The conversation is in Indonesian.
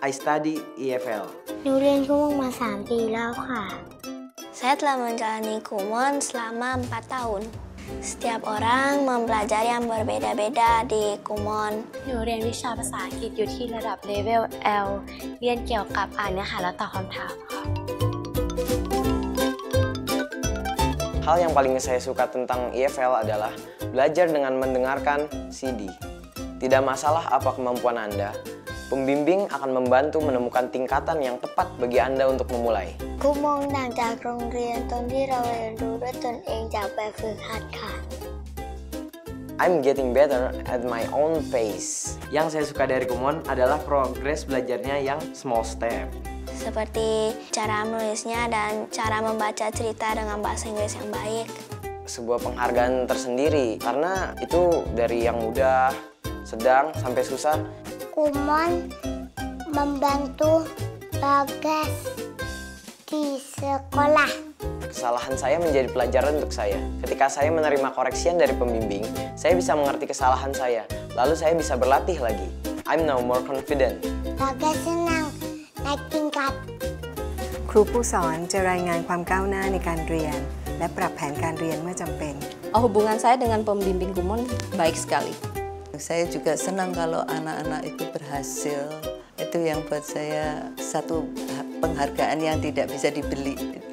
I study EFL. หนูเรียนKumonมา3 ปีแล้วค่ะ Saya telah menjalani Kumon selama 4 tahun. Setiap orang mempelajari yang berbeda-beda di Kumon. หนูเรียนวิชาภาษาอังกฤษอยู่ที่ระดับเลเวล L เรียนเกี่ยวกับอ่านเนื้อหาและตอบคำถามค่ะ Hal yang paling saya suka tentang EFL adalah belajar dengan mendengarkan CD. Tidak masalah apa kemampuan Anda, pembimbing akan membantu menemukan tingkatan yang tepat bagi Anda untuk memulai. Kumon ต่างจากโรงเรียนตรงที่เราเรียนรู้ด้วยตนเองจากแบบฝึกหัดค่ะ I'm getting better at my own pace. Yang saya suka dari Kumon adalah progres belajarnya yang small step. Seperti cara menulisnya dan cara membaca cerita dengan bahasa Inggris yang baik. Sebuah penghargaan tersendiri karena itu dari yang mudah, sedang, sampai susah. Kumon membantu progres di sekolah. Kesalahan saya menjadi pelajaran untuk saya. Ketika saya menerima koreksian dari pembimbing, saya bisa mengerti kesalahan saya. Lalu saya bisa berlatih lagi. I'm now more confident. Progres senang naik tingkat. ครูผู้สอนจะรายงานความก้าวหน้าในการเรียนและปรับแผนการเรียนเมื่อจำเป็น Hubungan saya dengan pembimbing Kumon baik sekali. Saya juga senang kalau anak-anak itu berhasil. Itu yang buat saya satu penghargaan yang tidak bisa dibeli.